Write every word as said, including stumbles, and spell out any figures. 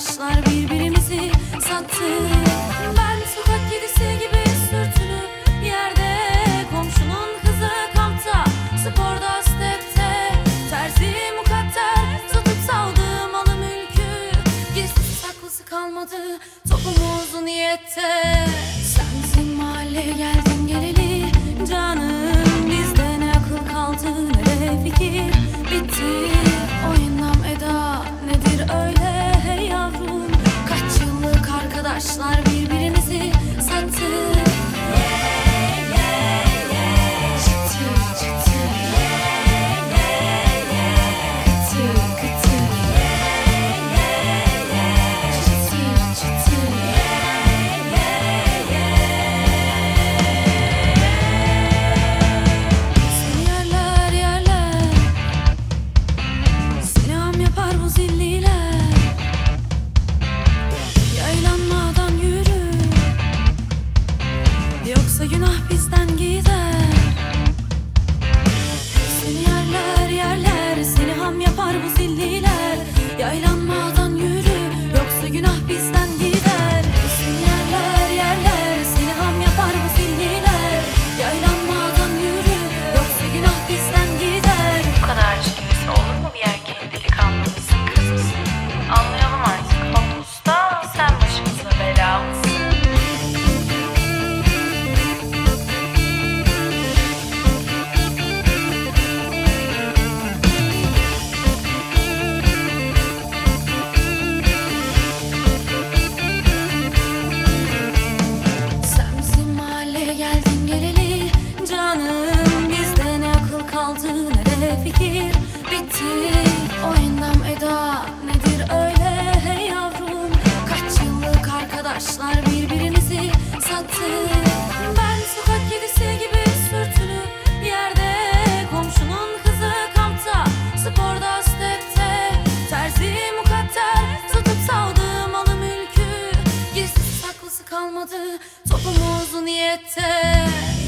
arkadaşlar birbirimizi sattık. Ben sokak kedisi gibi sürtünüp yerde, komşunun kızı kampta, sporda, stepte, terzi mukadder, satıp saldığım malı mülkü, gizlisi saklısı kalmadı topumuz niyette. Sen bizim mahalleye geldin geleli canım, bizde ne akıl kaldı ne de fikir, bitti oyunlam eda nedir öyle hey yavrum. Kaç yıllık arkadaşlar birbirimizi sattık. Yoksa günah bizden gider. Seni yerler yerler, seni ham yapar bu zilliler. Yaylanmadan yürü, yoksa günah bizden gider. Seni yerler yerler, seni ham yapar bu zilliler. Yaylanmadan yürü, yoksa günah bizden gider. Bu kadar çirkinisi olur mu bir erkeğin? Delikanlımısın, kız mısın? Anlayalım artık. Hop usta, sen başımıza bela mısın? Geldin geleli canım, bizde ne akıl kaldı ne de fikir, bitti oyundan eda nedir öyle hey yavrum. Kaç yıllık arkadaşlar birbirimizi sattık. Ben sokak kedisi gibi sürtünüp yerde, komşunun kızı kampta, sporda, stepte, terzi mukadder, satıp saldığım malı mülkü, gizlisi saklısı kalmadı topumuz niyette.